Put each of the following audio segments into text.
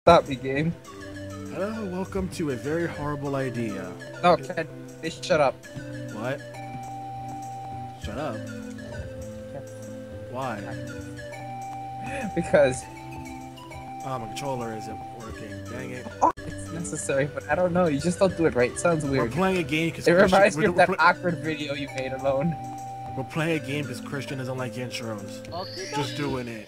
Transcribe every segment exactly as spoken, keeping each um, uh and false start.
Stop me, game. Hello, welcome to a very horrible idea. No, Ken, please shut up. What? Shut up. Why? Because Oh, my controller isn't working. Dang it. oh, it's necessary, but I don't know. You just don't do it right. It sounds We're weird. playing a game because It reminds we're, me of we're, that awkward video you made alone. we're playing a game because Christian doesn't like intros. Just doing it.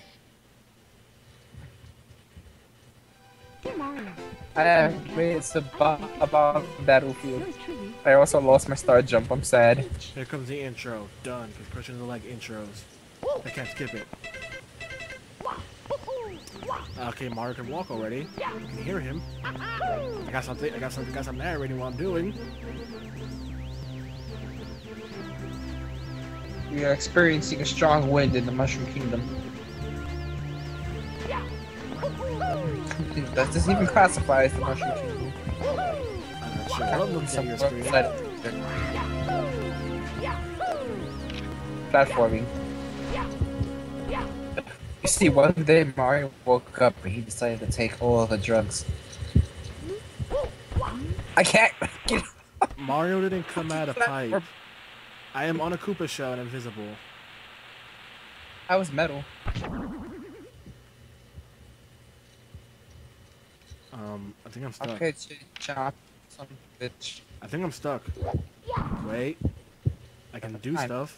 I made it about, about Battlefield. I also lost my star jump. I'm sad. Here comes the intro. Done. Because Christian doesn't like intros. I can't skip it. Okay, Mario can walk already. I can hear him. I got something. I got something. Got something narrating what I'm doing. We are experiencing a strong wind in the Mushroom Kingdom. Does this even classify as the Mushroom Kingdom? I'm not sure. I don't look at your screen. Platforming. You see, one day Mario woke up and he decided to take all the drugs. I can't get Mario didn't come out of pipe. I am on a Koopa shell and invisible. I was metal. Um, I think I'm stuck. Okay, chop some bitch. I think I'm stuck. Wait. I can do Fine. stuff.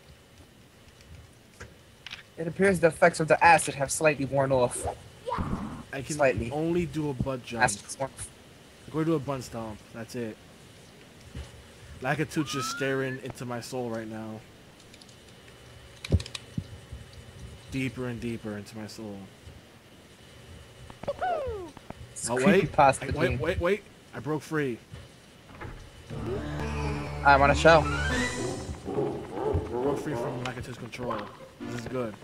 It appears the effects of the acid have slightly worn off. I can Slightly. only do a butt jump. Acid's worn off. Go do a butt stomp. That's it. Lakitu just staring into my soul right now. Deeper and deeper into my soul. It's Oh wait. creepypasta I, wait, game. wait, wait. I broke free. I'm on a show. Broke free from Lakitu's control. This is good.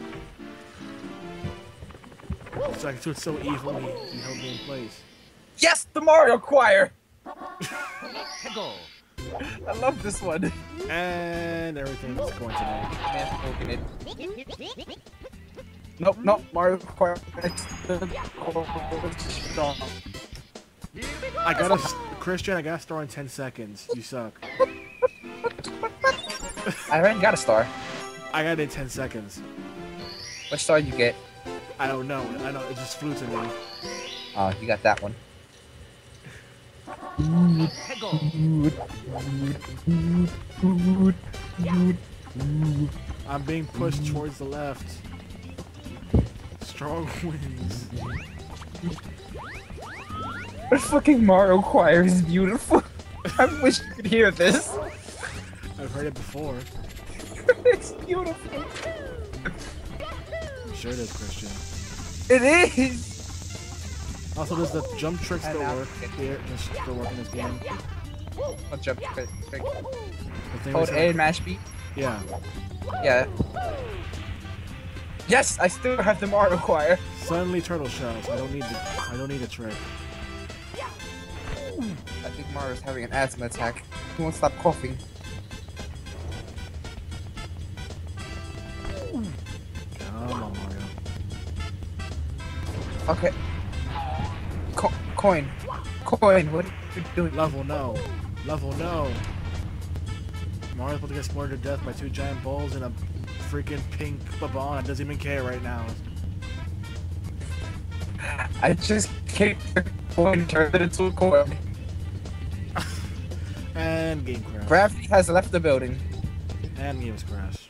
So Lakitu's so evilly he held me in place. Yes, the Mario Choir! I love this one. And everything's going today. Man, open it. Nope, nope, Mario Choir. I got a Christian. I got a star in ten seconds. You suck. I already got a star. I got it in ten seconds. What star you get? I don't know. I know it just flew to me. Oh, you got that one. I'm being pushed towards the left. Strong winds. The fucking Mario Choir is beautiful. I wish you could hear this. I've heard it before. It's beautiful. I'm sure it is, Christian. It is. Also, does the jump trick And still now- work here? Does it still work in this game? I'll jump quick. quick. The thing Hold is, A and mash B. yeah. Yeah. Yes, I still have the Mario Choir. Suddenly turtle shells. I don't need the. I don't need a trick. I think Mario's having an asthma attack. He won't stop coughing. Come on, Mario. Okay. Co coin. Coin, what are you doing? Level no. Level no. Mario's about to get scored to death by two giant balls and a freaking pink babon. It doesn't even care right now. I just kicked the coin, turned it into a coin. And game crash. Gravity has left the building. And games crash.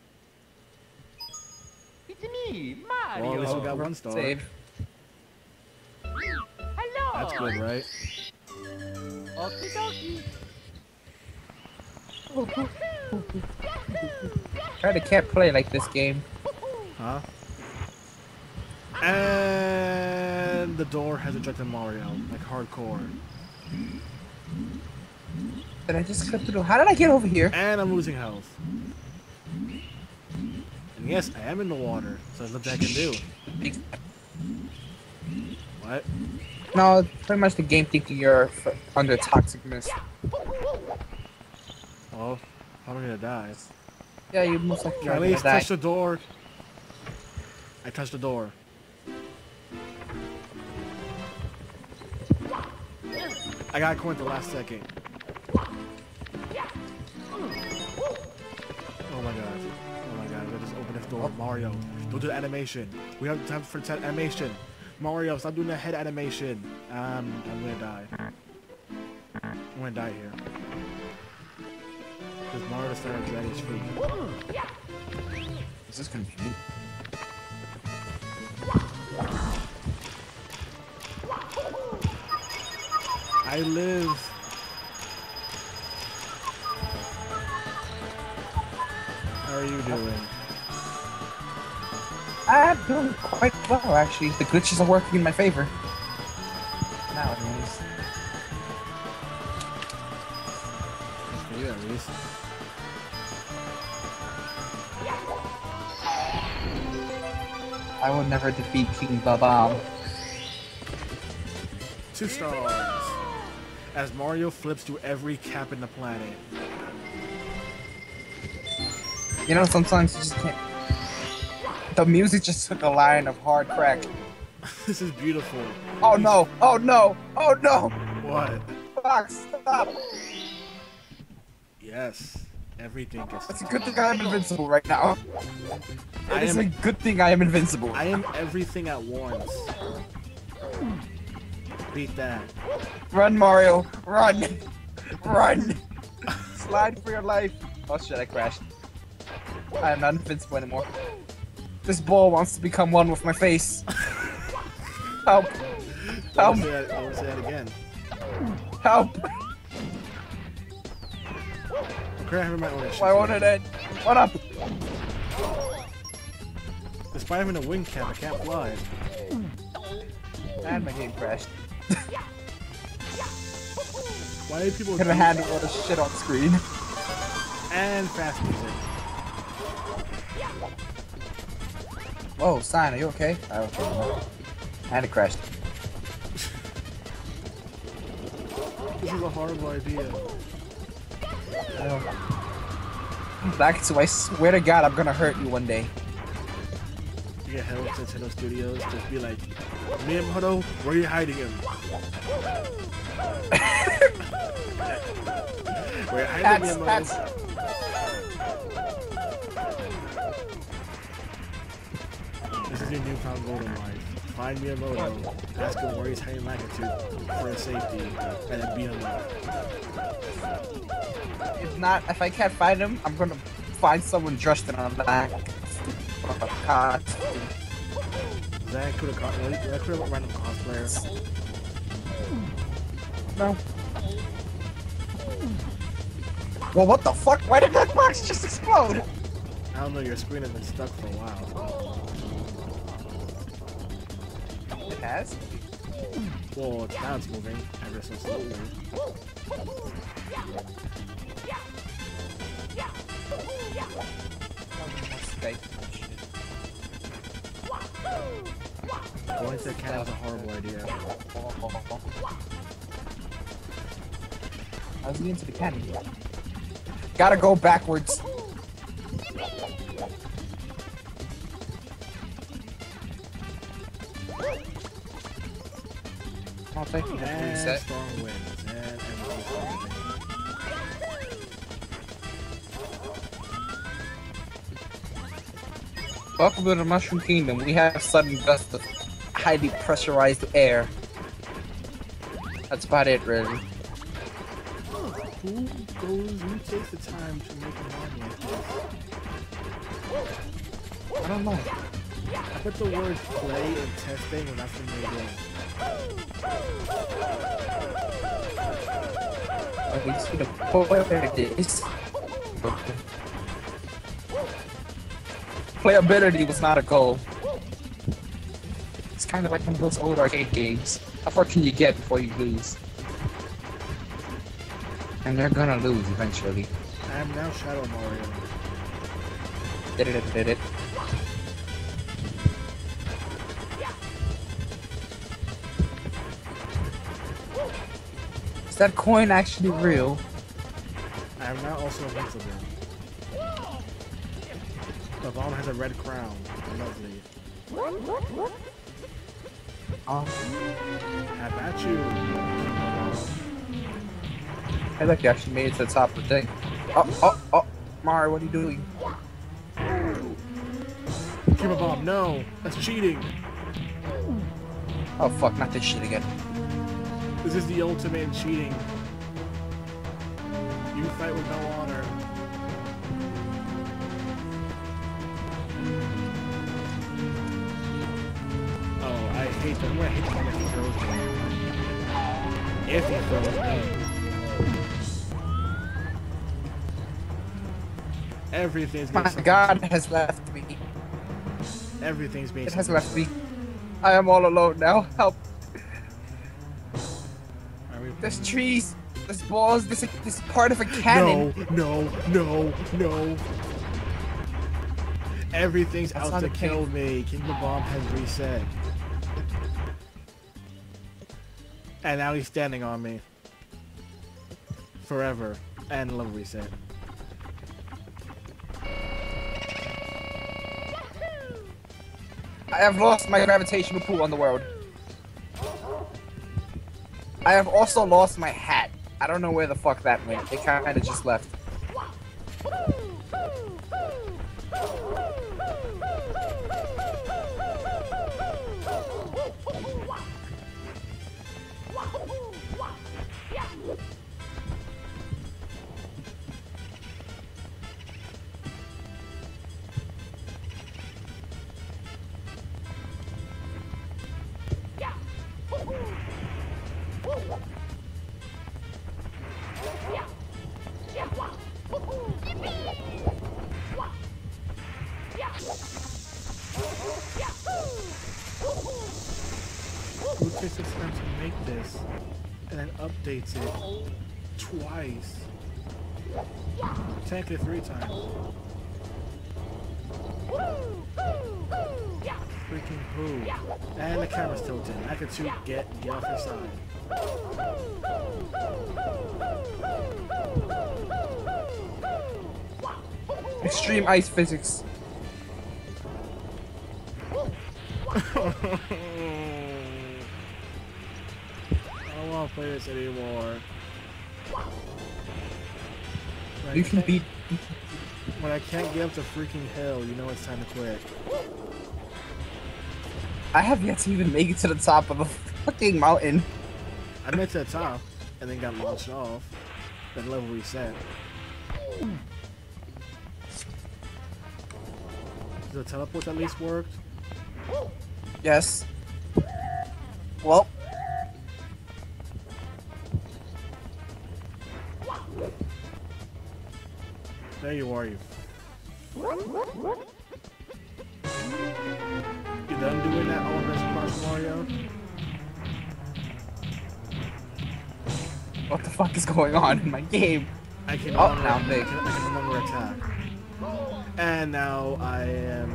It's me, Well, at least we Mario. got one star. Save. Hello. That's good, right? Okie dokie. Kinda can't play like this game. Huh? And the door has ejected Mario, like hardcore. Did I just clip through? How did I get over here? And I'm losing health. And yes, I am in the water, so there's nothing I can do. What? No, it's pretty much the game thinking you're f under toxic mist. Well, how am I gonna die? Yeah, you most like Can I you're at gonna least die. touch the door? I touched the door. I got a coin at the last second. Oh my god. Oh my god. We just open this door. Mario, don't do the animation. We have time for the animation. Mario, stop doing the head animation. Um, I'm gonna die. I'm gonna die here. Because Mario started dragging his feet. This is convenient. I live. How are you doing? I'm doing quite well, actually. The glitches are working in my favor. Now, anyways. That's for you, at least. I will never defeat King Babam. Two stars. As Mario flips through every cap in the planet. You know, sometimes you just can't. The music just took a line of hard crack. This is beautiful. Oh no! Oh no! Oh no! What? Fuck! Stop! Yes. Everything gets. It's a good thing I am invincible right now. I It is am- a good thing I am invincible. I am everything at once. Beat that. Run, Mario! Run! Run! Slide for your life! Oh shit, I crashed. I am not invincible anymore. This ball wants to become one with my face. Help! Don't Help! say that, don't say that again. Help! Okay, I have my own issues. Why won't it end? What up? Despite having a wing cap, I can't fly. And my game crashed. Why do people Could have handled all the shit on screen. and fast music? Whoa, Sign, are you okay? Oh, okay. And it crashed. This is a horrible idea. Back to I swear to God, I'm gonna hurt you one day. You get held to Nintendo Studios, just be like, Miyamoto, where are you hiding him? Where are you hiding That's, Miyamoto? that's, This is your newfound golden life. Find Miyamoto, ask him where he's hiding Lakitu for his safety, and then beat him up. if not, if I can't find him, I'm gonna find someone dressed in a black costume. That could have caught that could have random cosplayer. No. Well, what the fuck? Why did that box just explode? I don't know, your screen has been stuck for a while. It has? Well, it's now it's moving ever so slowly. Going to the cannon is a horrible idea. I was into the cannon. Gotta go backwards. Oh, thank you for the And reset. strong winds. And everything's strong winds. Welcome to the Mushroom Kingdom. We have sudden gusts of highly pressurized air. That's about it, really. Who goes, who takes the time to make a mod like this? I don't know. I put the word play and testing and that's when they go. Okay, see the point is playability was not a goal. It's kind of like one of those old arcade games. How far can you get before you lose? And they're gonna lose eventually. I am now Shadow Mario. Did it, did it. Is that coin actually real? I am now also invincible. The bomb has a red crown. Lovely. Oh. Have at you. Hey, look, you actually made it to the top of the thing. Oh, oh, oh. Mario, what are you doing? Keep a bomb. No, that's cheating. Oh, fuck, not this shit again. This is the ultimate in cheating. You fight with no honor. Oh, I hate that. I'm gonna hate the one if he throws me. If he throws me. Everything's My getting God has left me. Everything's being It has left me. I am all alone now. Help. There's trees. There's balls. This is this is part of a cannon. No, no, no, no. Everything's That's out not to a kill cave. me. King the Bomb has reset. And now he's standing on me. Forever. And level reset. I have lost my gravitational pull on the world. I have also lost my hat. I don't know where the fuck that went. It kind of just left. Who takes the time to make this and then updates it twice? Technically three times. Freaking who? And the camera's tilted. I could too get get off your side. Extreme ice physics. I don't want to play this anymore. When You I can can't- beat. When I can't get up the freaking hill, you know it's time to quit. I have yet to even make it to the top of a fucking mountain. I made it to the top and then got launched off. Then level reset. Does the teleport at least worked? Yes. Well. There you are, you. You done doing that all this part, Mario? What the fuck is going on in my game? I can Oh, no longer, now I big. can, I can no longer attack. And now I am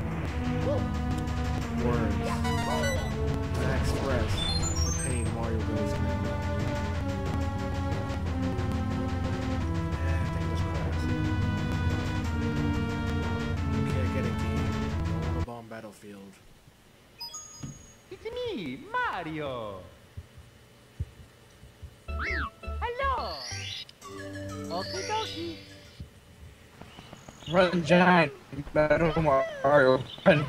words to express the pain Mario goes through. And things crash. Can't get a game. No bomb battlefield. It's me, Mario. Hello. Okie dokie. Run, giant. Battle Mario. Run.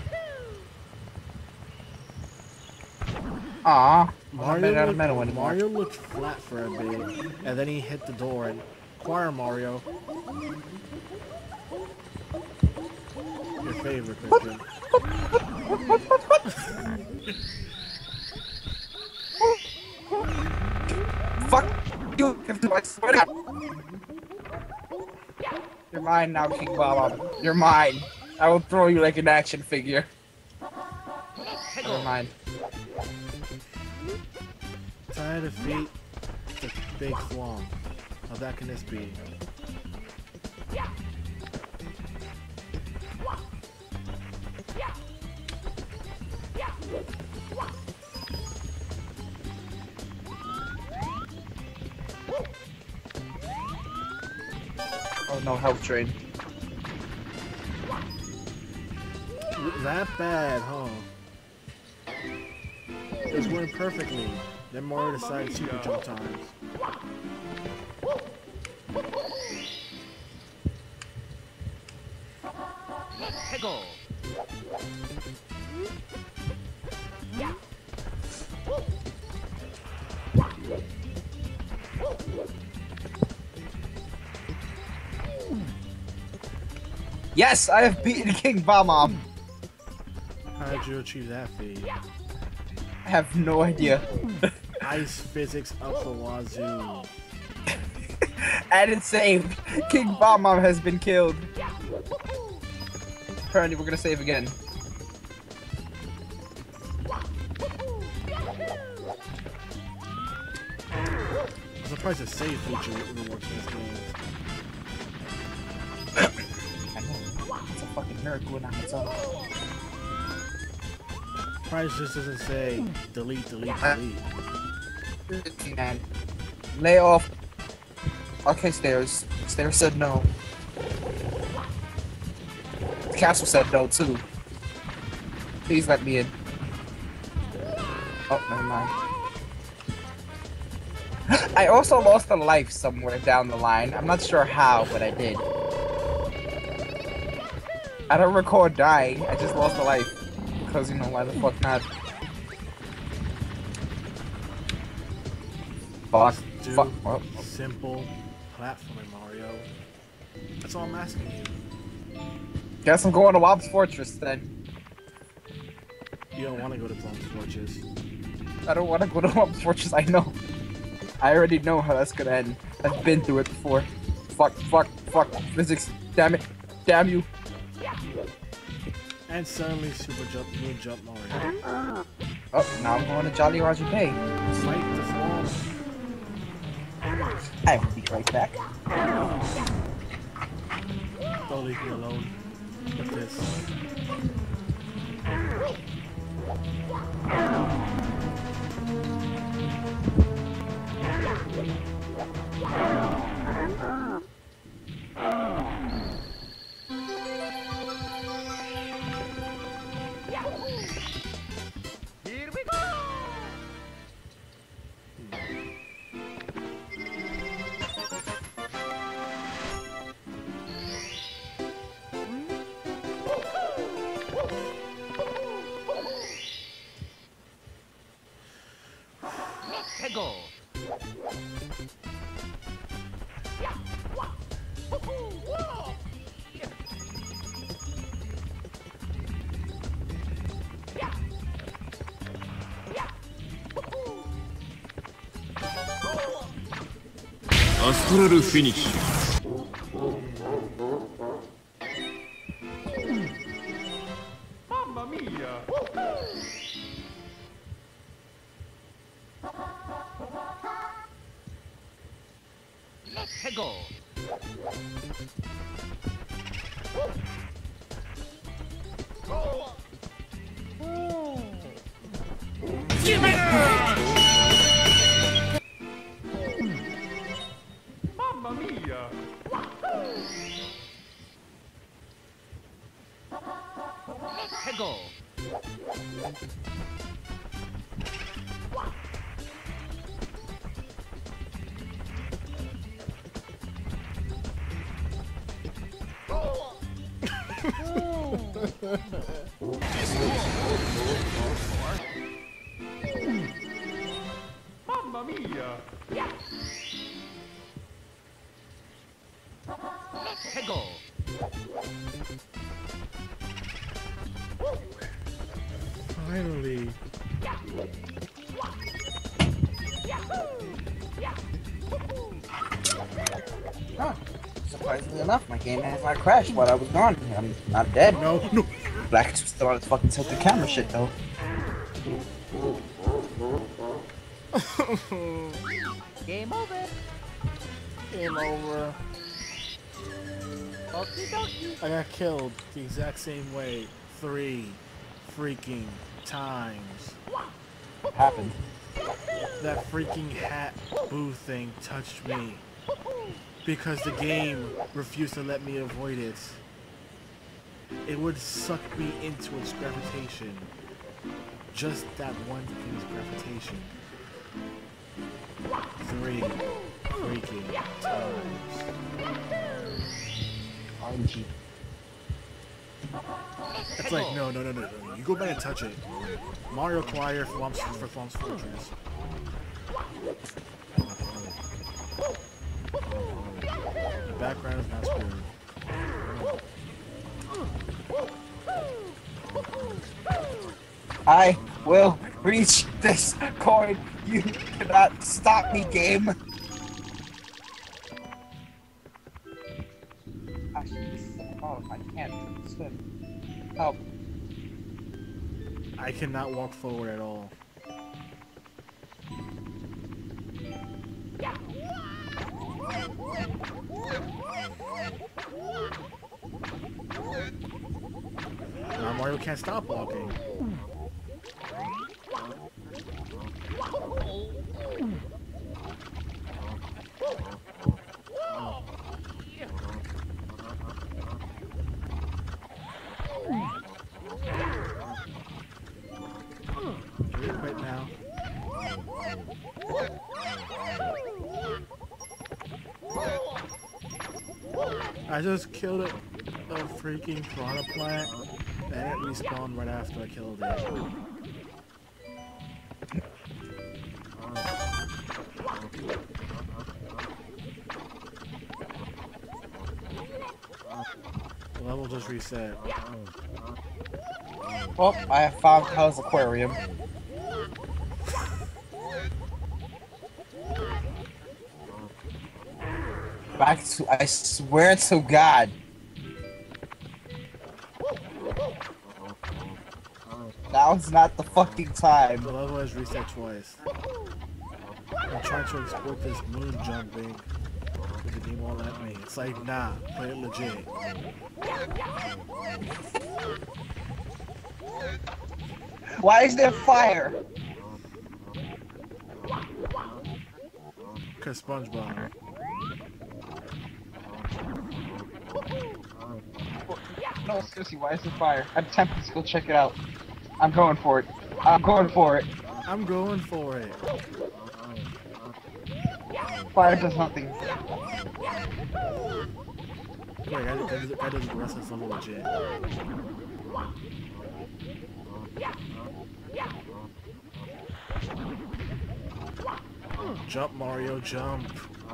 Aw. Mario, Mario, looked, Mario looked flat for a bit, and then he hit the door and Choir Mario. Your favorite Christian. Fuck you! I swear to God. You're mine now, King Bob. You're mine. I will throw you like an action figure. Never mind. Trying to defeat the big flaw. How bad can this be? Oh no, help train. That bad, huh? It was going perfectly. Then Mario decided super jump times. Let's go. Yes, I have beaten King Bob-omb. How did you achieve that feat? I have no idea. Ice physics up the wazoo. And it's saved. King Bob-omb has been killed. Apparently, we're gonna save again. I'm surprised the save feature even works in this game. I know. It's a fucking miracle on its own. Surprised this doesn't say delete, delete, delete. Man, lay off. Okay, Stairs. Stairs said no. The castle said no too. Please let me in. Oh, never mind. I also lost a life somewhere down the line. I'm not sure how, but I did. I don't recall dying. I just lost a life. Because, you know, why the fuck not? Fuck. Dude, Fuck. Oh. simple platforming, Mario. That's all I'm asking you. Guess I'm going to Wobb's Fortress then. You don't want to go to Plum's Fortress. I don't want to go to Wobb's Fortress, I know. I already know how that's gonna end. I've been through it before. Fuck, fuck, fuck. Physics. Damn it. Damn you. And suddenly Super Jump, Moon Jump Mario. Oh, now I'm going to Jolly Roger Bay. Fight the fall. I will be right back. Don't leave me alone with this. Here we go. Let's go. Astral Finish. Mamma mia. Let's go. Mamma mia. Let's go. Mamma mia. Let's go. Finally. Huh. Surprisingly enough, my game has not crashed while I was gone. I'm not dead. No, no. Black's still on his fucking tilted camera shit though. Game over. Game over. Okie dokie. I got killed the exact same way three freaking times. What happened? That freaking hat boo thing touched me because the game refused to let me avoid it. It would suck me into its gravitation. Just that one thing's gravitation. Three freaking times. R N G. It's like, no, no, no, no, no. You go back and touch it. Mario Choir for Thwomp's, for Thwomp's Fortress. The background is not screwed. I will reach this coin. You cannot stop me, game. Actually, oh, I can't swim. Help. I cannot walk forward at all. Now Mario can't stop walking. Quit now. I just killed a, a freaking piranha plant, and it respawned right after I killed it. The level just reset. Well, I have found Hell's Aquarium. Back to, I swear to God. Now's not the fucking time. The level has reset twice. I'm trying to export this moon jumping, but the game won't let me. It's like, nah, play it legit. Why is there fire? Cause SpongeBob. No, seriously, why is there fire? I'm tempted to go check it out. I'm going for it. I'm going for it. I'm going for it. Fire does nothing. Wait, I, I, I did the rest of this level legit. Jump, Mario, jump.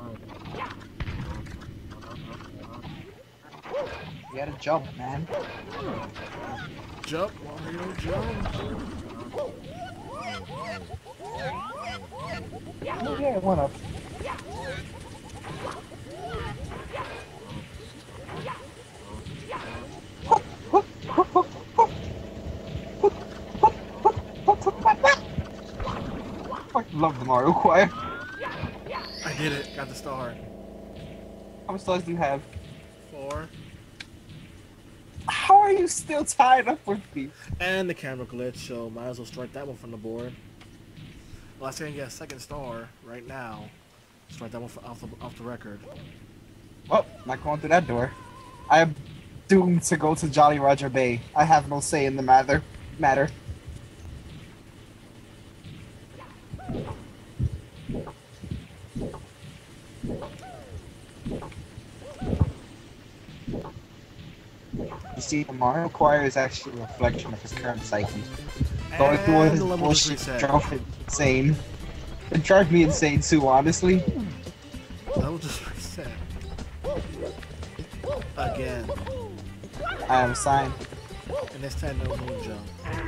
You gotta jump, man. Jump, Mario, jump. Oh, yeah, one up. I love the Mario Choir. I did it. Got the star. How many stars do you have? Four. How are you still tied up with me? And the camera glitch, so might as well strike that one from the board. Well, I say I can get a second star right now. Strike that one off the, off the record. Well, not going through that door. I am doomed to go to Jolly Roger Bay. I have no say in the matter. Matter. You see, the Mario Choir is actually a reflection of his current psyche. Going through all And his the level just bullshit reset. drove him insane. It drove me insane too, honestly. That will just reset. Again. I am signed. And this time no moon jump.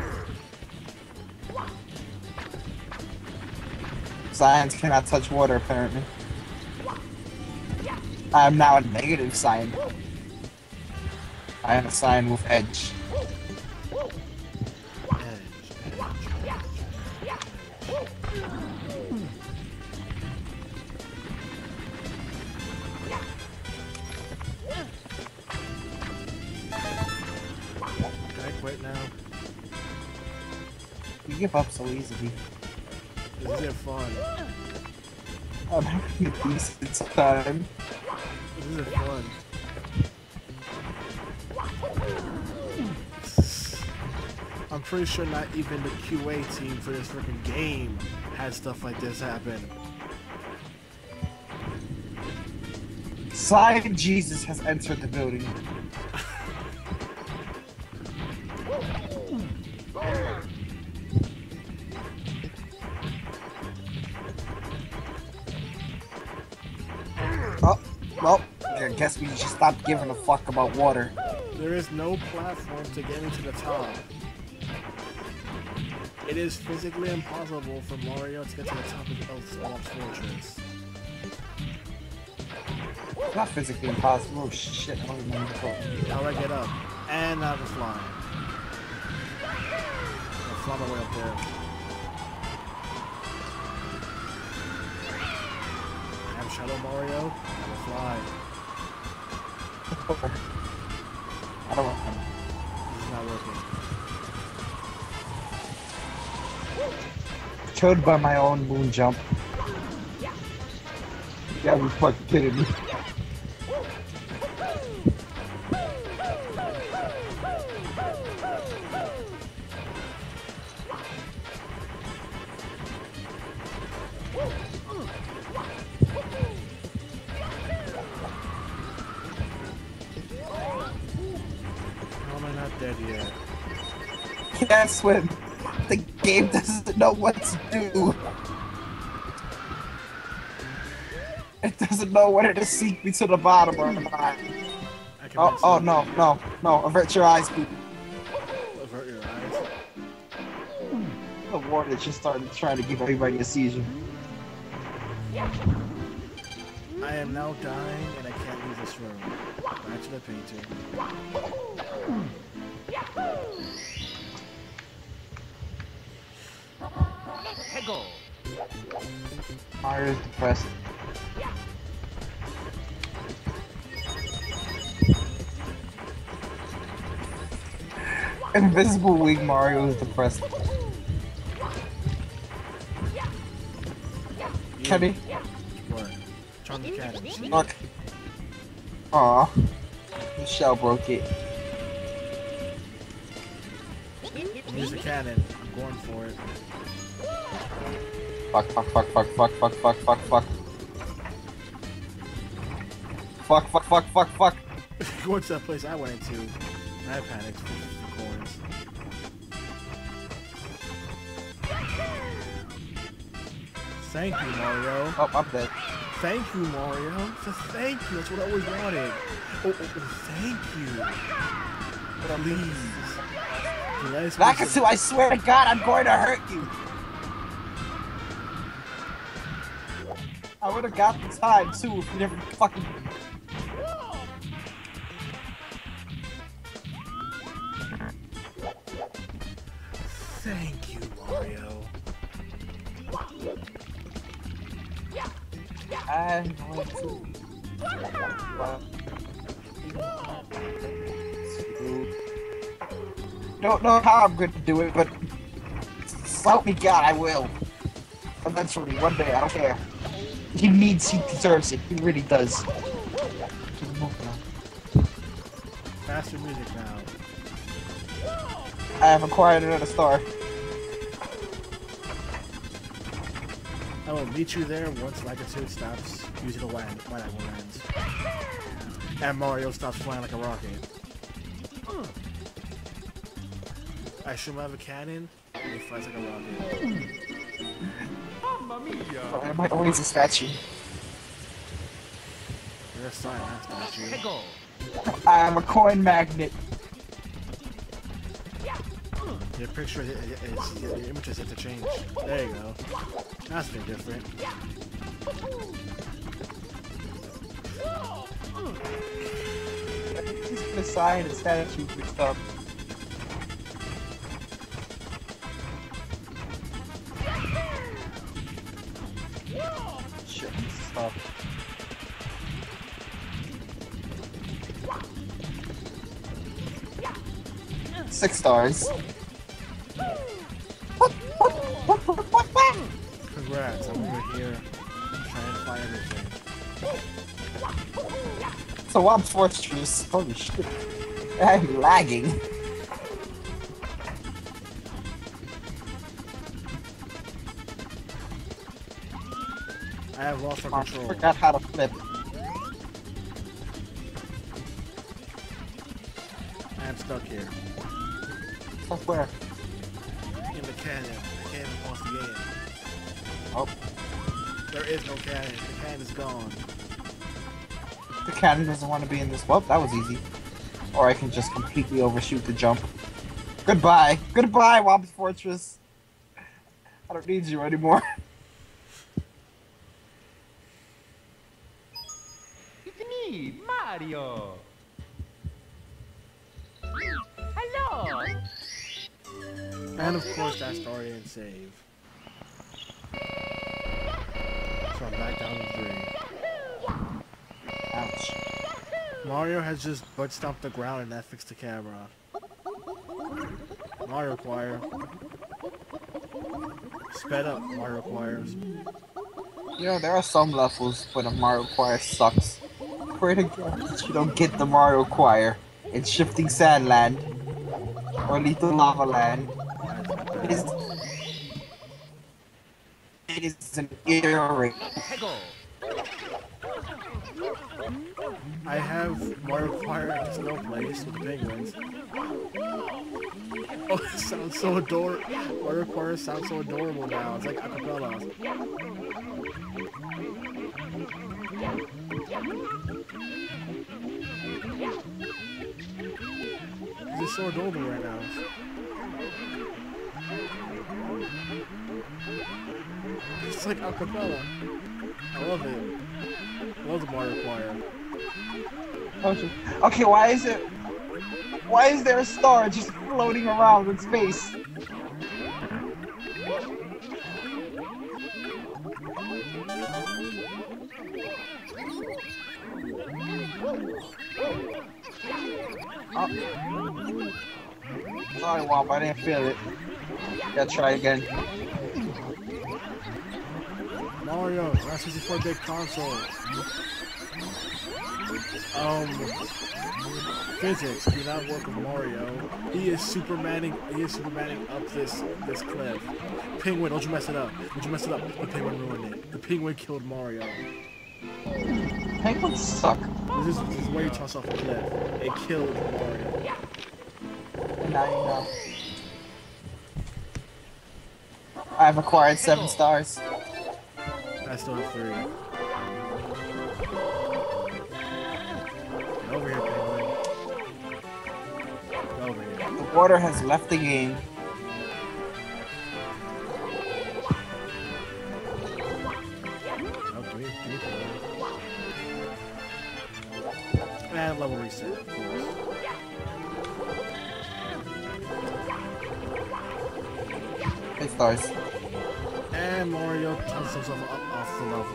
Science cannot touch water, apparently. I am now a negative sign. I am a sign with edge. Edge, edge, edge, edge. Can I quit now? You give up so easily. This is it fun. I'm having a decent time. This is it fun. I'm pretty sure not even the Q A team for this freaking game had stuff like this happen. Slime Jesus has entered the building. Oh, well, I guess we should stop giving a fuck about water. There is no platform to get me to the top. It is physically impossible for Mario to get to the top of Olaf's Fortress. It's not physically impossible. Oh shit, I don't remember. How do I get up? And I can fly. I'll fly my way up there. I'm Shadow Mario. I will fly. I don't know. This is not working. Killed by my own moon jump. Yeah, you fucking kidding me. How am I not dead yet? Can't swim. The game doesn't know what to do. It doesn't know whether to sink me to the bottom or not. I can Oh, make oh some- no, no, no! Avert your eyes, people. Avert your eyes. The water just started trying to give everybody a seizure. I am now dying and I can't leave this room. Back to the painting. Hegel. Mario's depressed. Invisible Wing Mario is depressed. Kenny, What? Charm the cannon. See? look. Aw. The shell broke it. Use the cannon. I'm going for it. Fuck, fuck, fuck, fuck, fuck, fuck, fuck, fuck, fuck. Fuck, fuck, fuck, fuck, fuck. Going to that place I went into. I panicked for the coins. Thank you, Mario. Oh, I'm dead. Thank you, Mario. So thank you. That's what I always wanted. Oh, oh, oh thank you. Please. Let's Nakasu, I swear to God, I'm going to hurt you. I would have got the time too if you never fucking. Thank you, Mario. I'm going to. Don't know how I'm going to do it, but help me God, I will. Eventually, one day, I don't care. He needs, he deserves it. He really does. Faster music now. I have acquired another star. I will meet you there once Lakitu stops using the white white angle lens. And Mario stops flying like a rocket. I should have a cannon, and he flies like a rocket. Mamma mia. Why am I always a statue? You're a sign, that statue. Hegel. I am a coin magnet. Your picture, is, is, your image is interchanged. There you go. That's a bit different. He's gonna sign and statue mixed up. Shit, stop. Six stars. Congrats, I'm over here trying to find everything. So I'm Fortress. Holy shit. I'm lagging. I have lost my I control. forgot how to flip. stuck here. Oh, where? In the cannon. The cannon wants to get in. Oh, There is no cannon. The cannon is gone. the cannon doesn't want to be in this. Well, that was easy. Or I can just completely overshoot the jump. Goodbye. Goodbye, Wobb's Fortress. I don't need you anymore. It's me, Mario. Hello. And of course that started and save. So I'm back down to three. Ouch. Mario has just butt stomped the ground and that fixed the camera. Mario Choir. Sped up Mario Choirs. You know, there are some levels where the Mario Choir sucks. Pray to God that you don't get the Mario Choir in Shifting Sand Land or Lethal Lava Land. It is, it is an earache. Hegel. I have Mario Choir at Snow Place with the penguins. Oh, it sounds so adorable. Mario Choir sounds so adorable now. It's like acapella. This is so adorable right now. It's like acapella. I love it. I love the Mario Choir. Okay, why is it? Why is there a star just floating around in space? Oh. Sorry, Womp, I didn't feel it. Gotta try again. Mario, that's sixty-four bit console. Um, physics do not work with Mario. He is supermaning. He is supermaning up this this cliff. Penguin, don't you mess it up! Don't you mess it up! The penguin ruined it. The penguin killed Mario. Penguins suck. This is, this is where you toss off a cliff. It killed Mario. Now you know. I've acquired seven stars. I still have three. Get over here, penguin. Get over here. The water has left the game. Oh, give me, give me penguin. And level reset, of course. Eight stars. And Mario tosses himself up off the level.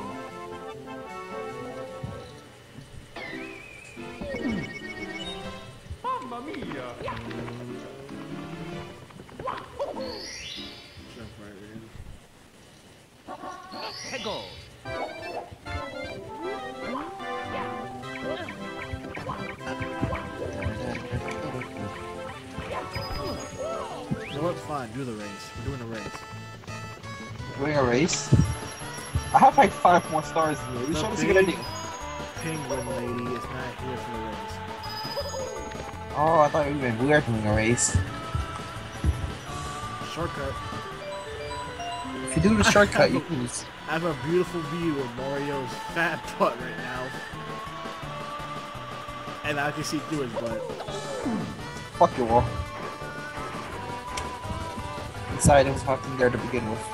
Mamma mia. Jump right in. Hegel. You know what? Fine, do the race. We're doing a race. Doing a race? I have like five more stars in here. We The should see what I big do. penguin lady is not here for the race. Oh, I thought even we were doing a race. Shortcut. If you do the shortcut, you lose. I have a beautiful view of Mario's fat butt right now. And I can see through his butt. Fuck your wall. Inside, it was nothing there to begin with.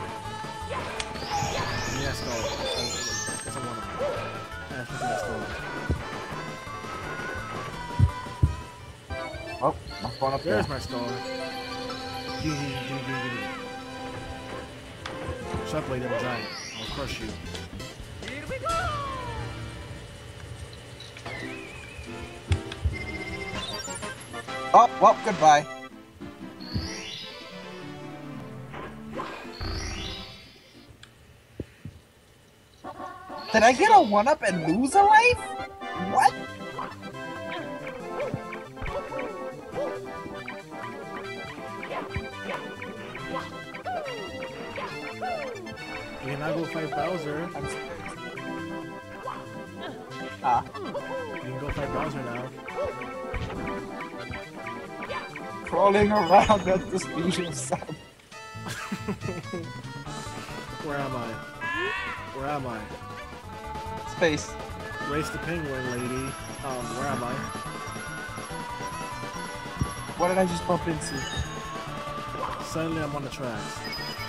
Yeah, skull. That's a one of them. That's what that skull. Oh, I'm going up there. There's my skull. Gimme, gimme, gimme, gimme. Shut up, lady, I'm a giant. I'll crush you. Here we go. Oh, well, goodbye. Did I get a one-up and lose a life? What? You can now go fight Bowser. I'm s- Ah, You can go fight Bowser now. crawling around at the speed of sound. Where am I? Where am I? Space. Race the penguin, lady. Um, where am I? What did I just bump into? Suddenly I'm on the tracks.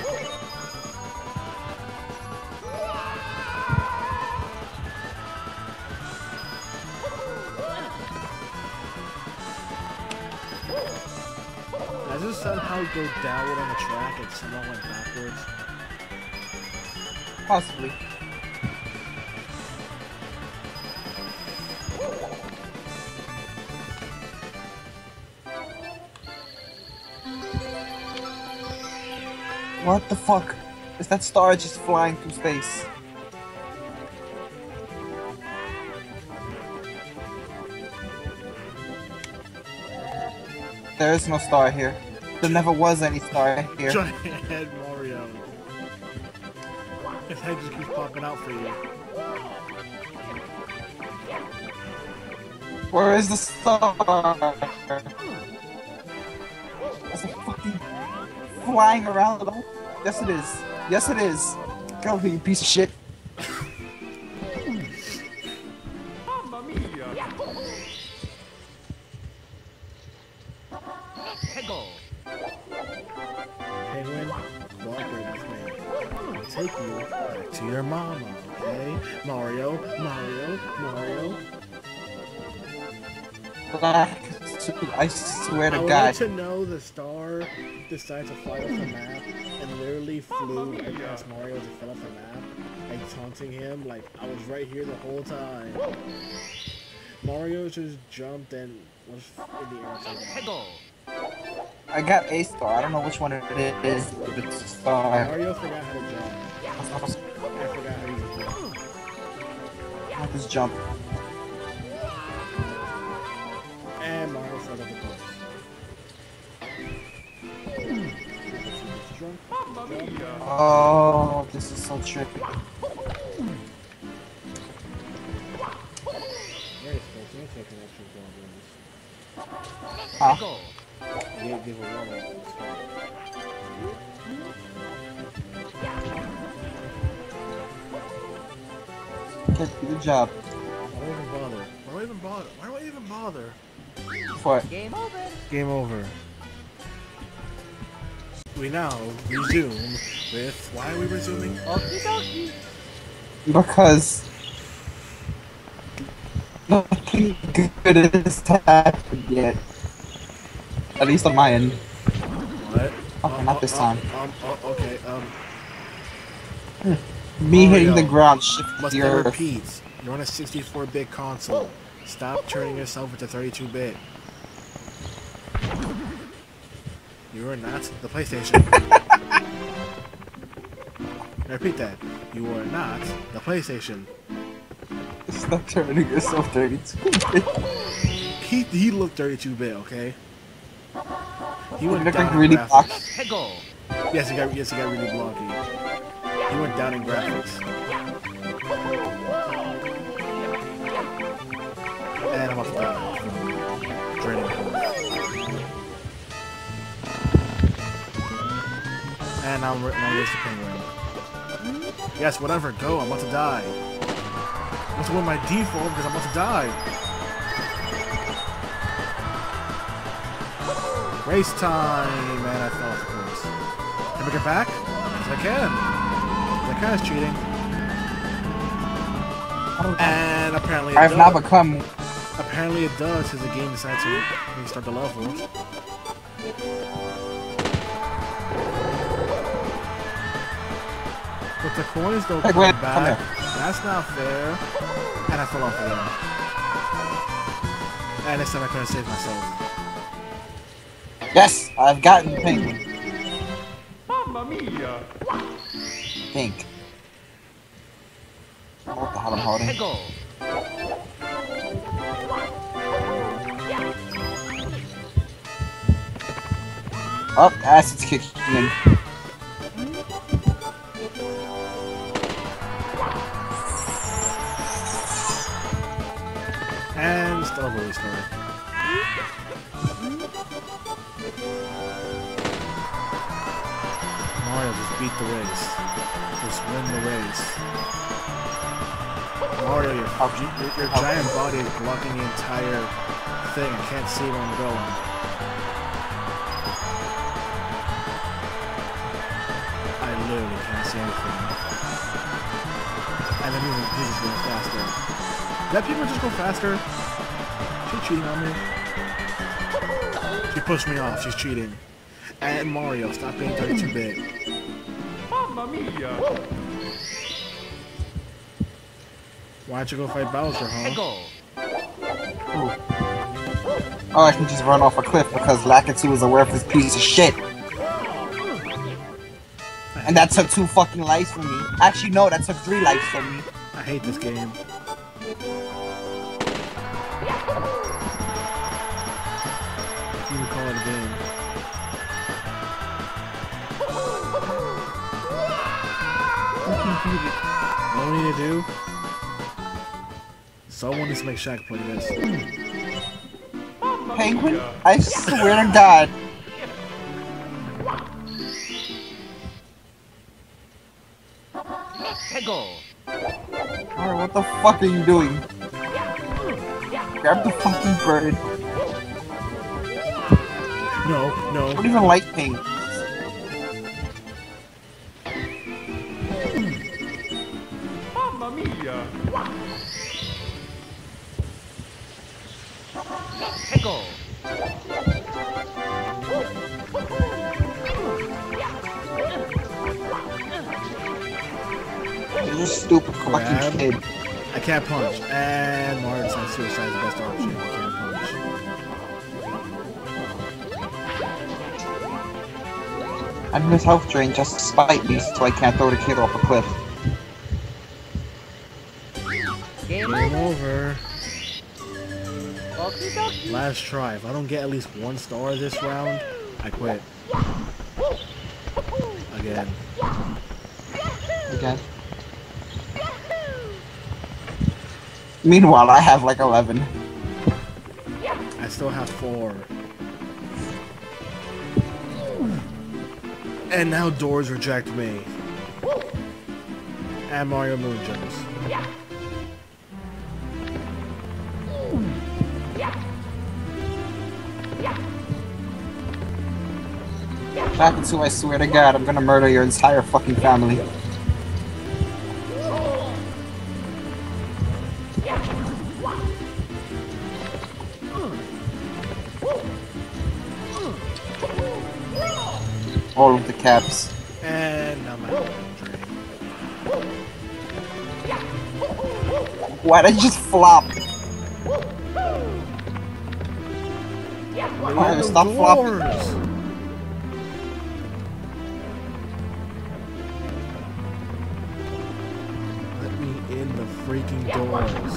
Does this somehow go downward on the track and somehow went backwards? Possibly. What the fuck? Is that star just flying through space? There is no star here. There never was any star here. Giant head Mario. His head just keeps popping out for you. Where is the star? Is it fucking flying around the whole... Yes it is. Yes it is. Go, you piece of shit. Mamma mia! Hego! Penguin, cooperate with me. I'll take you back to your mama, okay? Mario, Mario, Mario. I swear I to would God. like to know the star decided to fly off the map and literally flew right past Mario as it fell off the map, like taunting him, like I was right here the whole time. Mario just jumped and was in the air. Hego! I got a star. I don't know which one it is. But it's a star. Mario forgot how to jump. I forgot how to use the jump. Not this jump. And Mario fell off the post. Drunk, Mamma mia! Oh, this is so trippy. Very close. Let me take an extra going doing this. Huh? Hego! Give, give a one. Good job. Why do I even bother? Why do I even bother? Why do I even bother? What? Game over! Game over. We now resume with... Why are we resuming? Okie dokie! Because nothing good has happened yet. At least on my end. What? Okay, not this time. Um, oh, okay, um... Me hitting the Mario, ground shifted Must the I earth. repeat? You're on a sixty-four bit console. Stop turning yourself into thirty-two bit. You are not the PlayStation. I repeat that. You are not the PlayStation. Stop turning yourself thirty-two. He he looked thirty-two bit, okay? He went looked down like in really graphics. Hego! Yes, he got yes he got really blocky. He went down in graphics. And I'm off the top. Draining pool. And now I'm now there's the penguin. Yes, whatever, go, I'm about to die. I'm about to win my default because I'm about to die. Race time! And I fell off the course. Can I make it back? Yes, I can. That kind is cheating. And apparently it I've does. now become. Apparently it does because the game decides to restart the level. But the coins don't Hey, come wait, come back. here. That's not fair. And I fell off again. And this time I couldn't save myself. Yes, I've gotten penguin. Mamma mia! Pink. What the hell I'm holding? Hego! Oh, acid's kicking in. And still a restart. Mario, just beat the race. Just win the race. Mario, your, your, your giant body is blocking the entire thing. I can't see where I'm going. I literally can't see anything. And then he's, he's just going faster. Let people just go faster? She's cheating on me. She pushed me off. She's cheating. And Mario, stop being thirty-two bit. Mamma mia! Why don't you go fight Bowser, huh? Ego! Oh, I can just run off a cliff because Lakitu is a worthless piece of shit. And that took two fucking lives from me. Actually, no, that took three lives from me. I hate this game. You can call it a game. What do we need to do? Someone needs to make Shaq play this. Penguin? I swear to God. Ego! Alright, what the fuck are you doing? Grab the fucking bird. No, I no. don't even like pink. Mamma mia! Ego! You're a stupid Grab. fucking kid. I can't punch. And Mario decides suicide is the best option. I can't punch. I'm his health drain just to spite me so I can't throw the kid off a cliff. Game over. Last try. If I don't get at least one star this round, I quit. Again. Again. Meanwhile, I have like eleven. I still have four. And now doors reject me. And Mario Moon jumps. Lakitu, I swear to God, I'm gonna murder your entire fucking family. All of the caps. And now my health drain. Why'd I just flop? Mario, stop flopping. doors! Let me in the freaking doors.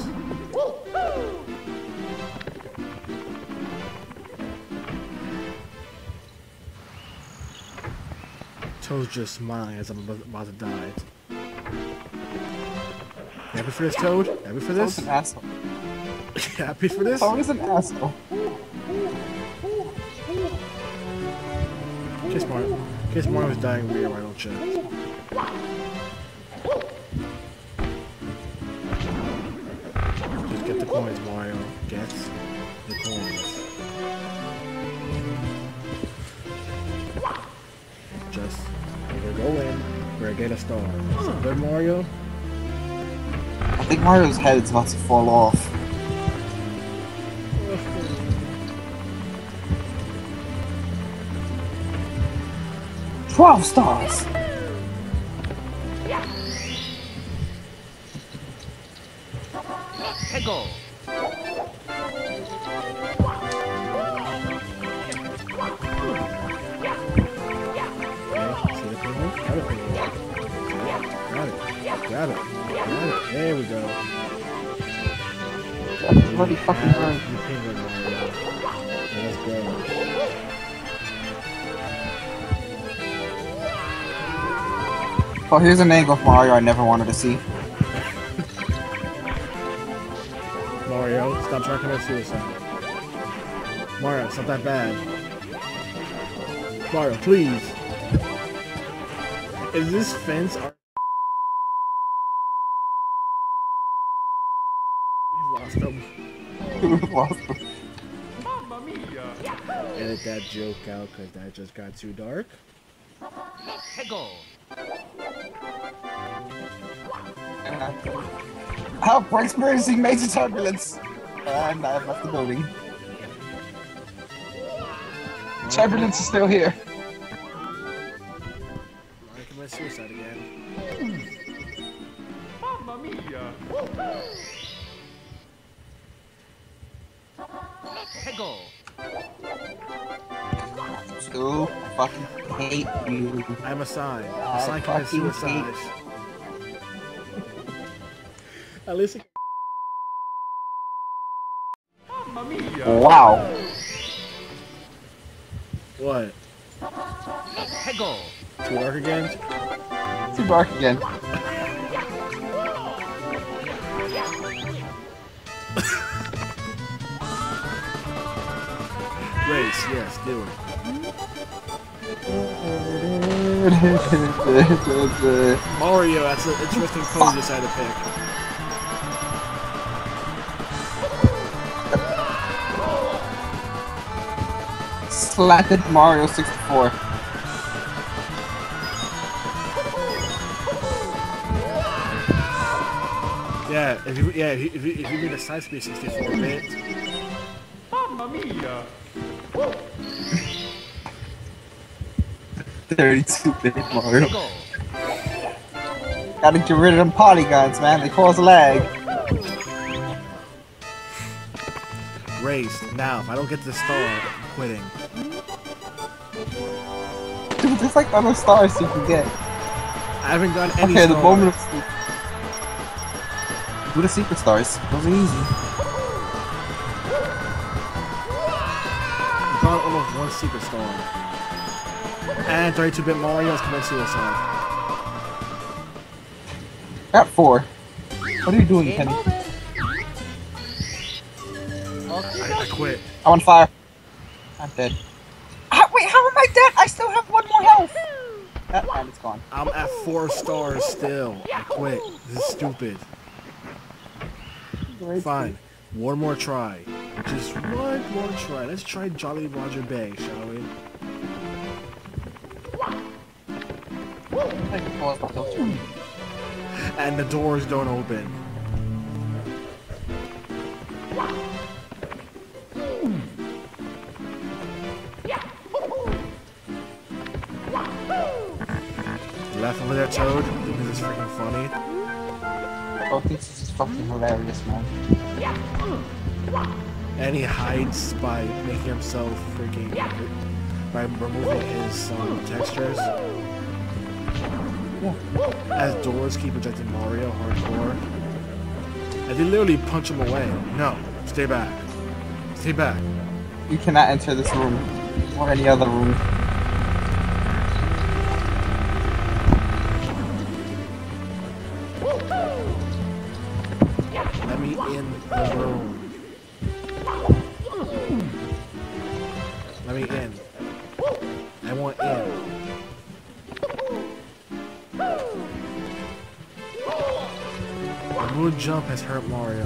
Toad's just smiling as I'm about to die. Happy for this, Toad? Happy for Toad's this? an asshole. Happy for this? Toad is an asshole. Kiss Mario. Kiss Mario's dying weird, why don't you? Just get the coins, Mario. Get the coins. Just either go in or get a star. Is that good, Mario? I think Mario's head is about to fall off. Twelve stars! Ego! Okay, see the penguin? Got a penguin. Got it. Got it. Got it. There we go. That's a bloody fucking bird. The penguin, Mario. Let's go. Oh, here's an angle of Mario I never wanted to see. Mario, stop trying to commit suicide. Mario, it's not that bad. Mario, please. Is this fence? Our... We've lost them. We've lost them. Mamma mia! Edit that joke out because that just got too dark. Peggle! Help! We're experiencing major turbulence! And I've left the building. Turbulence is still here. I commit suicide again. Mamma mia! Peggle! So fucking hate you. I'm a sign. A I sign commits fucking suicide. At least it... Mamma mia! Wow. What? Peggle! Too dark again? Too dark again. Race, yes, do it. Mario, that's an interesting pose you decided to pick. Slatted Mario sixty-four. Yeah, if you yeah if you if you, if you need a side speed sixty-four bit. Mamma mia! thirty-two bit Mario. Peggle! Gotta get rid of them polygons, man. They cause lag. Race, now if I don't get the star, I'm quitting. Dude, there's like other stars you can get. I haven't gotten any Okay, the stars. moment of sleep. Do the secret stars. Those are easy. I've got almost one secret star. And thirty-two bit Mario has committed suicide. Got four. What are you doing, Kenny? I, I quit. I'm on fire. I'm dead. Ah, wait, how am I dead? I still have one more health. Ah, and it's gone. I'm at four stars still. I quit. This is stupid. Fine. One more try. Just one more try. Let's try Jolly Roger Bay, shall we? And the doors don't open. You laugh over there, Toad? Think this is freaking funny? Oh, this is fucking hilarious, man. And he hides by making himself freaking... by removing his um, textures. As doors keep rejecting Mario hardcore. And they literally punch him away. No, stay back. Stay back. You cannot enter this room. Or any other room. Let me in the room. Let me in. I want in. The moon jump has hurt Mario.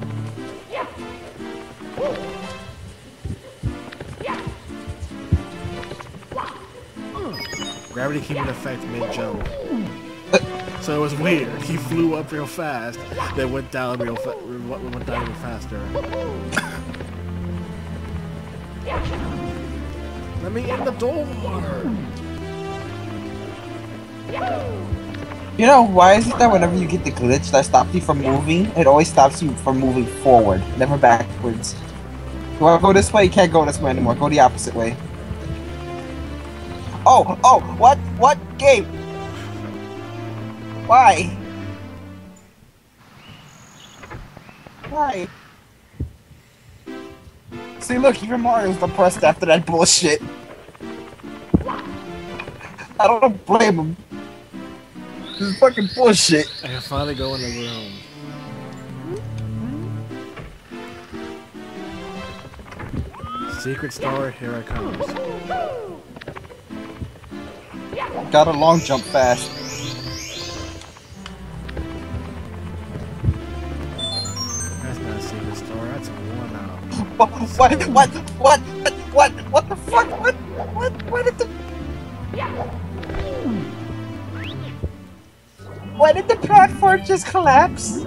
Gravity came into effect mid-jump. So it was weird. He flew up real fast, then went down real fa went down even faster. Let me in the door. You know, why is it that whenever you get the glitch that stops you from moving, it always stops you from moving forward, never backwards? You wanna go this way? You can't go this way anymore. Go the opposite way. Oh, oh, what? What game? Why? Why? See, look, even Mario's depressed after that bullshit. I don't blame him. This is fucking bullshit. I can finally go in the room. Secret star, here it comes. Gotta long jump fast. That's not a secret store. That's a one out. What? What? What? What? What? What the fuck? What? What? Why did the? Why did the platform just collapse?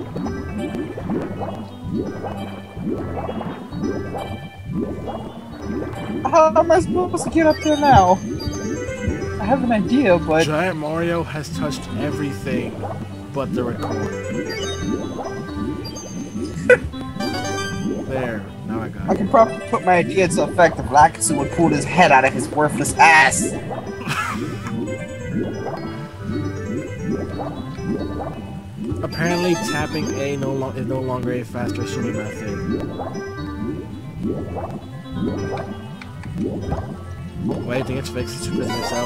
How am I supposed to get up there now? I have an idea, but Giant Mario has touched everything but the record. There. Now I got I it. can probably put my idea into effect if Lakitu would pull his head out of his worthless ass. Apparently, tapping A no lo is no longer a faster swimming method. Wait, I think it's fixed. It's fixing itself.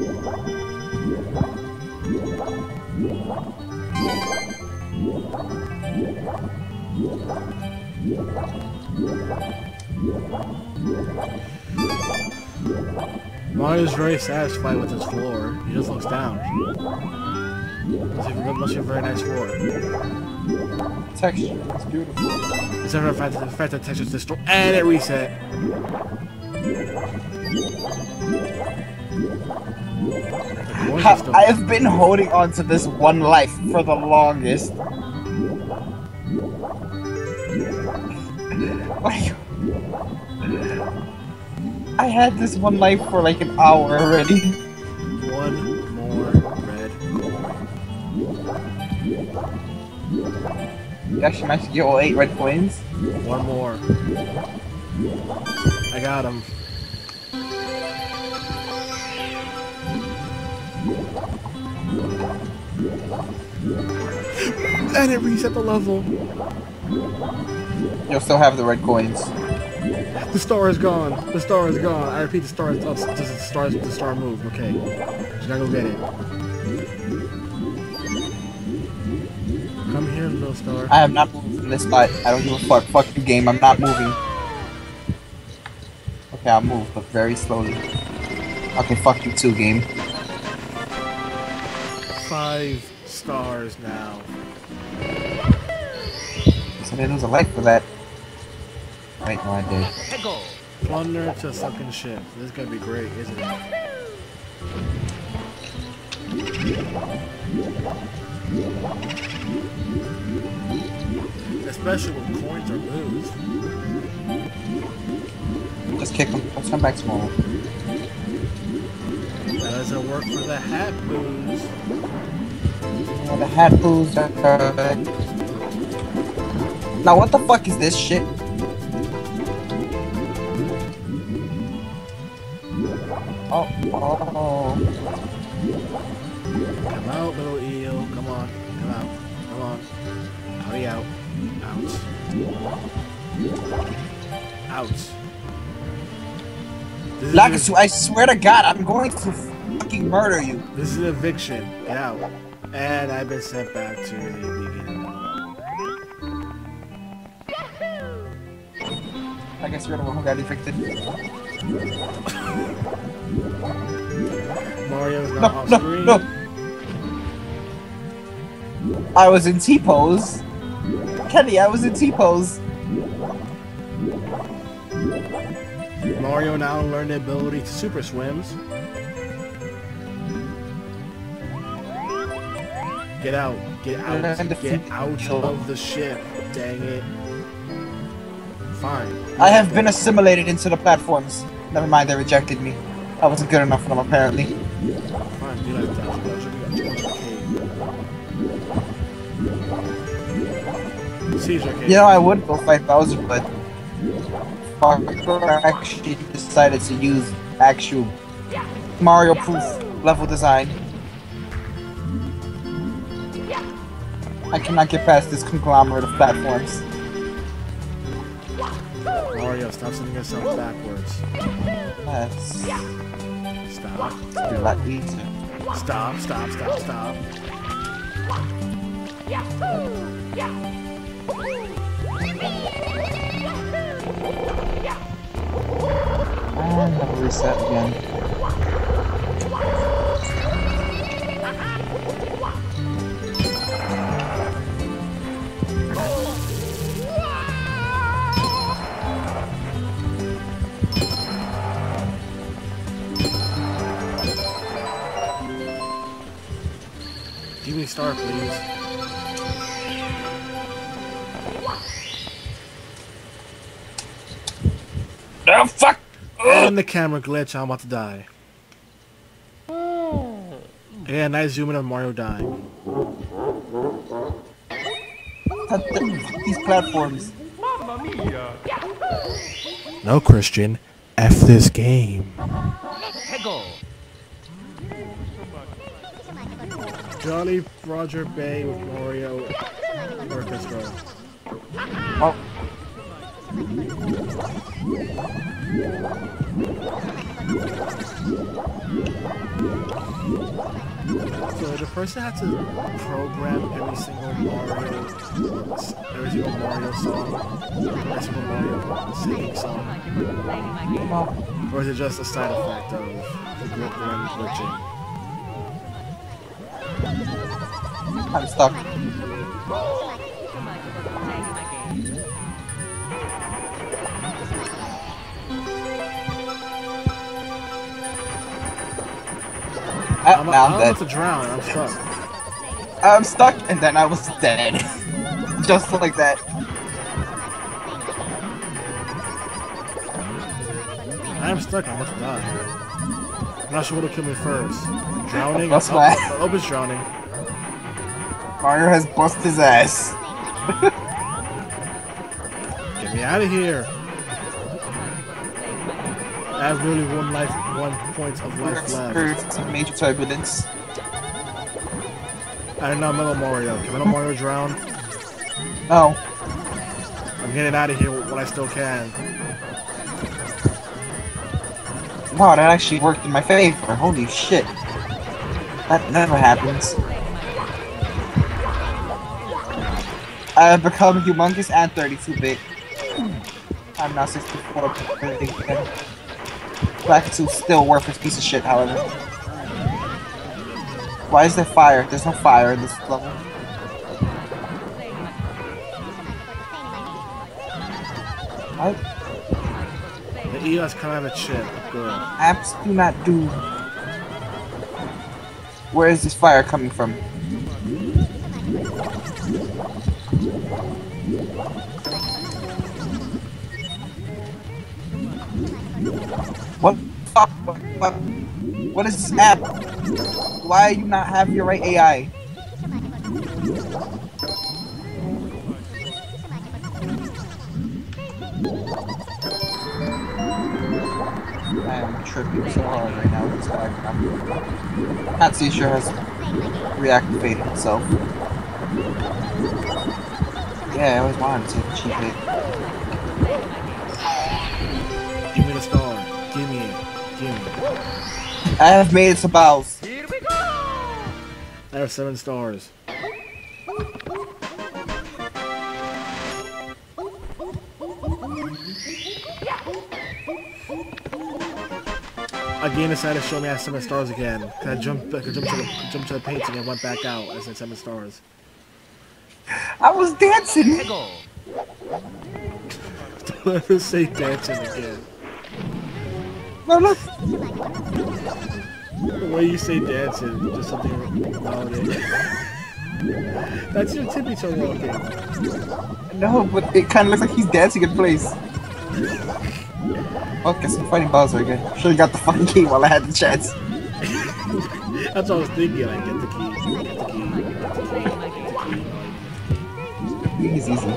Mario's very satisfied with his floor. He just looks down. Must be, must be a very nice floor. Texture, it's beautiful. Except for the fact that the fact that texture's destroyed and it reset. Ha I have been holding on to this one life for the longest. Like, I had this one life for like an hour already. One more red coin. You actually managed to get all eight red coins. One more. I got him. And it reset the level. You'll still have the red coins. The star is gone. The star is gone. I repeat, the star is. Oh, does the star? The star moved? Okay. Just gotta go get it. Come here, little star. I am not moving from this spot. I don't give a fuck. Fuck the game. I'm not moving. Okay, I'll move, but very slowly. Okay, fuck you too, game. Five stars now. So they lose a life for that. Wait, no, I did. Hegel. Plunder to sunken ship. This is gonna be great, isn't it? Especially when coins are moved. Just kick him. Let's come back tomorrow. That doesn't work for the hat booze. Oh, the hat booze. Uh, now, what the fuck is this shit? Oh, oh. Come out, little eel. Come on. Come out. Come on. Hurry out. Out. Out. This is Lakitu, I swear to God, I'm going to fucking murder you. This is an eviction. Get out. And I've been sent back to the beginning. I guess you're the one who got evicted. Mario's not No, off no, screen. no. I was in T-pose. Kenny, I was in T-pose. Mario now learned the ability to super swims. Get out. Get out. And the Get feet out control. of the ship. Dang it. Fine. I have been assimilated into the platforms. Never mind, they rejected me. I wasn't good enough for them, apparently. Fine, be like that. Seizure cave. You know, I would go fight Bowser, but Parker actually decided to use actual Mario-proof level design. I cannot get past this conglomerate of platforms. Mario, stop sending yourself backwards. Let's Stop. do that easier. Stop, stop, stop, stop. And I'll reset again. star, please. Oh fuck! And the camera glitch. I'm about to die. Yeah, nice zoom in of Mario dying. Fuck these platforms. Mamma mia! No, Christian. F this game. Hegel! Jolly Roger Bay with Mario Orchestra. Oh. So the person had to program every single Mario, every single Mario song, every single Mario singing song, or is it just a side effect of the group them glitching? I'm stuck. Ah, I'm, now I'm I'm dead. about to drown. I'm stuck. I'm stuck, and then I was dead. Just like that. I'm stuck. I'm about to die. I'm not sure what'll kill me first. Drowning. That's oh, why. oh, oh, it's drowning. Mario has busted his ass. Get me out of here. I have really one life, one point of We're life left. experiencing some major turbulence. I don't know Metal Mario. Can Metal Mario drown? No. I'm getting out of here when I still can. Wow, that actually worked in my favor. Holy shit. That never happens. I have become humongous and thirty-two bit. I'm now sixty-four bit again. Black two still worthless piece of shit, however. Why is there fire? There's no fire in this level. What? The E O S kind of have a chip. Good. Apps do not do. Where is this fire coming from? What? What? What? What is this app? Why do you not have your right A I? I am tripping so hard right now with this background. Not sure has reactivated itself. Yeah, I always wanted to take a cheap hit. Give me the star. Give me it. Give me it. I have made it to Bowls. Here we go! I have seven stars. Again, decided to show me I have seven stars again. Cause I jumped, I could jump to the, jump to the painting and went back out. I said seven stars. I was dancing. Hegel! Don't ever say dancing again. No, look. The way you say dancing, just something about it. That's your tippy toe walking. No, but it kind of looks like he's dancing in place. Oh, guess I'm fighting Bowser again. Should've got the fucking key while I had the chance. That's what I was thinking. Like, get the key, get the key, get the key, get the key. He's easy.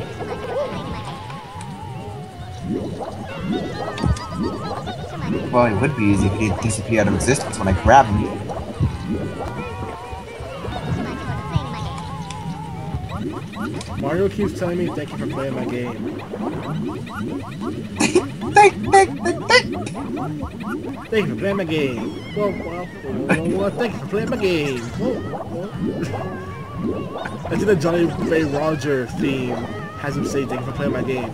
Well, it would be easy if he didn't disappear out of existence when I grab him. Mario keeps telling me thank you for playing my game. Thank, thank, thank, thank. Thank you for playing my game. Whoa, whoa, whoa, whoa, whoa. Thank you for playing my game. Whoa, whoa. I think the Johnny Ray Roger theme has him say thank you for playing my game.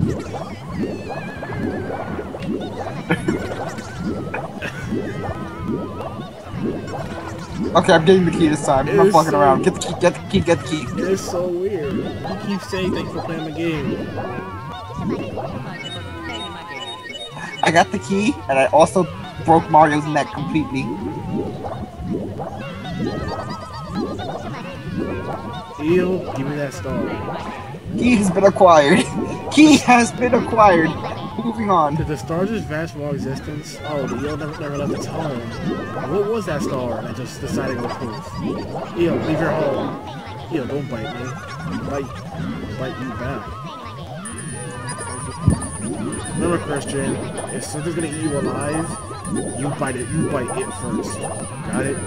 Okay, I'm getting the key this time. I'm not It's fucking so- around. Get the key, get the key, get the key. It's so weird. He keeps saying thank you for playing my game. I got the key, and I also broke Mario's neck completely. Eel, give me that star. Key has been acquired. Key has been acquired. Moving on. Did the stars just vanish from all existence? Oh, the eel never, never left its home. What was that star? I just decided to go poof. Eel, leave your home. Eel, don't bite me. Bite, bite you back. Remember, Christian, if something's gonna eat you alive, you bite it. You bite it first. Got it?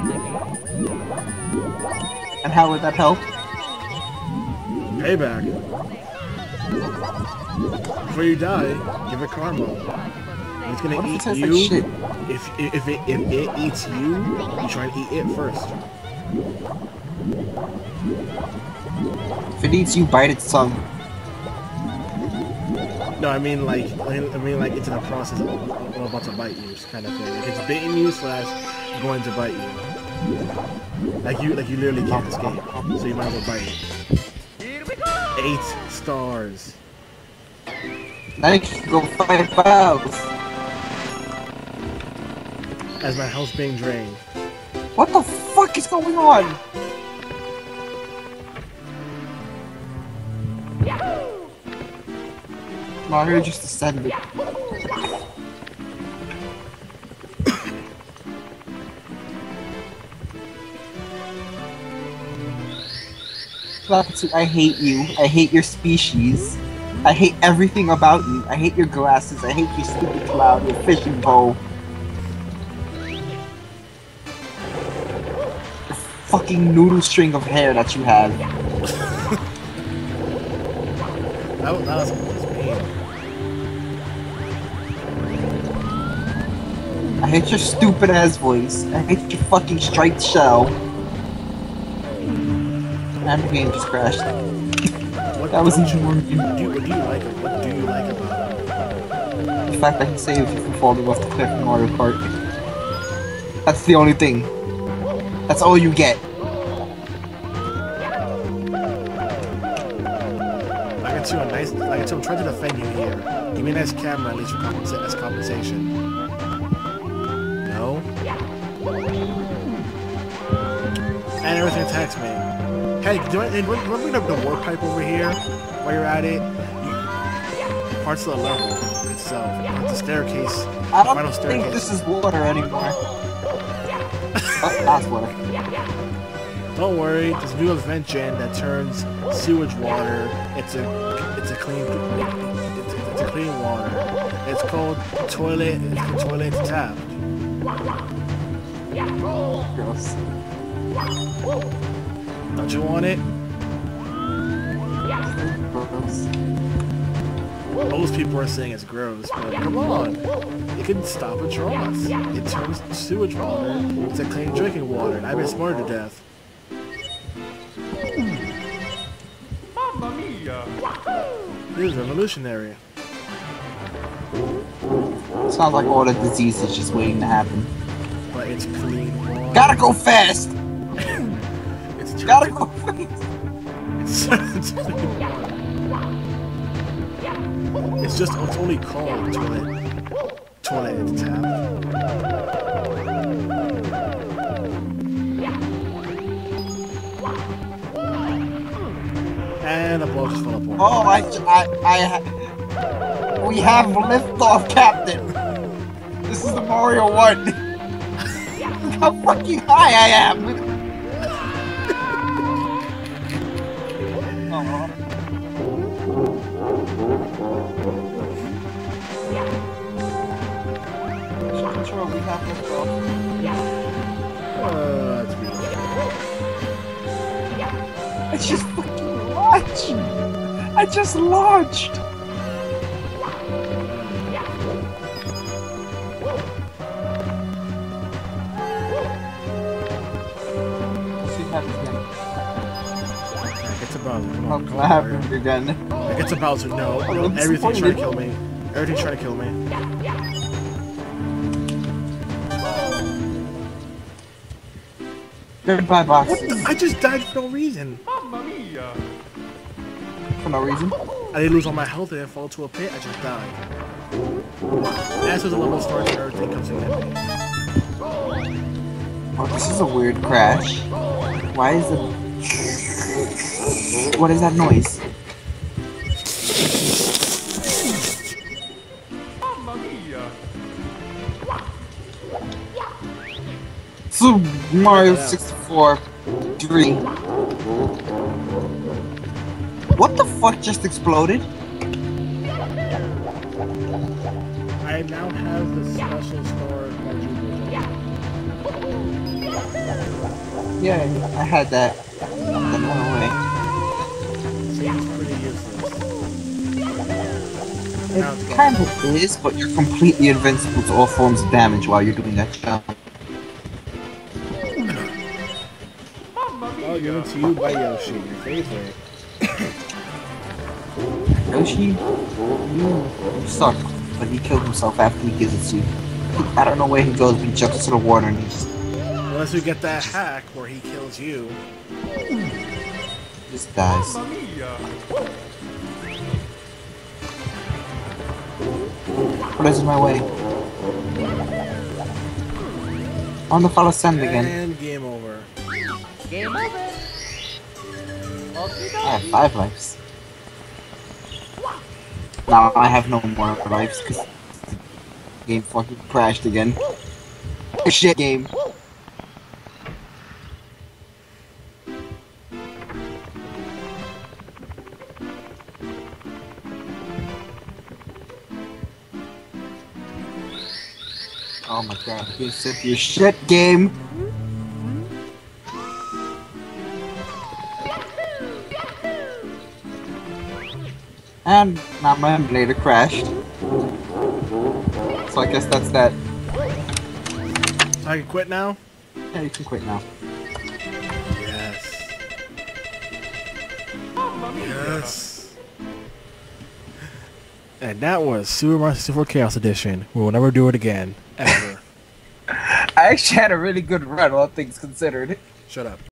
And how would that help? Payback. Before you die, give it karma. If it's gonna What if it eat tastes you. like shit? If if it if it eats you, you try and eat it first. If it eats you, bite its tongue. No, I mean like I mean like it's in the process of, of about to bite you, kind of thing. Like it's baiting you slash going to bite you. Like you like you literally can't escape, so you might as well bite it. Eight stars. Now you can go fight battles. As my health's being drained. What the fuck is going on? Mario just descended. Lakitu, I hate you. I hate your species. I hate everything about you. I hate your glasses. I hate your stupid cloud, your fishing pole. The fucking noodle string of hair that you have. That was, that was just mean. I hate your stupid ass voice. I hate your fucking striped shell. And the game just crashed. What That was don't even you, more. what do you, what do you like? What do you like about it? The fact that he saved you from falling off the cliff in Mario Kart. That's the only thing. That's all you get. Like it's a nice, like it's I'm trying to defend you here. Give me a nice camera at least for compensa as compensation. No. And everything attacks me. Hey, do I, and remember the, the warp pipe over here? While you're at it, you, parts of the level itself, the staircase, the I don't final think staircase. this is water anymore. Oh, that's water. Don't worry, this new invention that turns sewage water into it's a clean it's, it's a clean water. It's called toilet. It's called toilet tap. Gross. Don't you want it? Gross. Most people are saying it's gross, but come on. It can stop a trough. It turns sewage water into clean drinking water, and I've been smarter to death. Mamma mia! This is revolutionary. Sounds like all the disease is just waiting to happen. But it's clean water. Gotta go fast! It's Gotta go fast! It's, it's clean water. It's just, it's only called toilet. Toilet tap. And the ball just fell apart. Oh, I, I, I, we have liftoff, Captain. This is the Mario one. Look how fucking high I am. Oh. Control, we have liftoff. Uh, that's beautiful. I just fucking launched. I just launched. It's about to come I'll on, come on, clap Mario. him again. Like it's about to no. I'm no everything's trying to disappointed. kill me. Everything's trying to kill me. Goodbye, box. What the? I just died for no reason. Mamma mia! For no reason. I didn't lose all my health. I didn't fall into a pit. I just died. As soon as the level starts and everything comes in. Oh, this is a weird crash. Why is it? What is that noise? Mamma mia! Super Mario sixty-four three. What the fuck just exploded? I now have the special store quadruple. Yeah, I had that. And then went away. Seems pretty useless. Now it's It gone. kind of is, but you're completely invincible to all forms of damage while you're doing that jump. Mamma Oh, given mia! to you by Yoshi, your favorite. Yoshi, you, you suck. But he killed himself after he gives it to you. I don't know where he goes, but he jumps into the water and he just, Unless we get that hack where he kills you. just dies. Mamma mia! What is in my way? On the follow send again. And game over. Game over. I have five lives. Now I have no more lives because the game fucking crashed again. Shit game. Oh my god, you said your shit game. And now my emulator crashed. So I guess that's that. So I can quit now? Yeah, you can quit now. Yes. Mamma mia! Yes. And that was Super Mario sixty-four Chaos Edition. We will never do it again. Ever. I actually had a really good run, all things considered. Shut up.